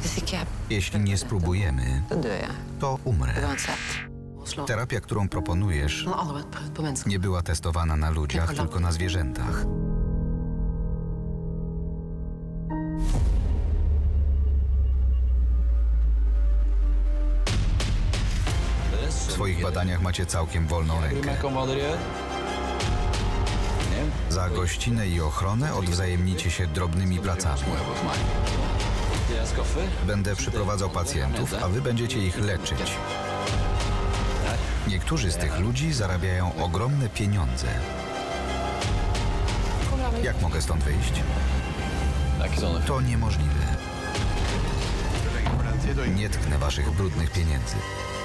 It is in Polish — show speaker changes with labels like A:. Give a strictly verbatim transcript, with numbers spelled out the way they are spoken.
A: Jeśli nie spróbujemy, to umrę. Terapia, którą proponujesz, nie była testowana na ludziach, tylko na zwierzętach. W swoich badaniach macie całkiem wolną rękę. Za gościnę i ochronę odwzajemnicie się drobnymi pracami. Będę przyprowadzał pacjentów, a wy będziecie ich leczyć. Niektórzy z tych ludzi zarabiają ogromne pieniądze. Jak mogę stąd wyjść? To niemożliwe. Nie tknę waszych brudnych pieniędzy.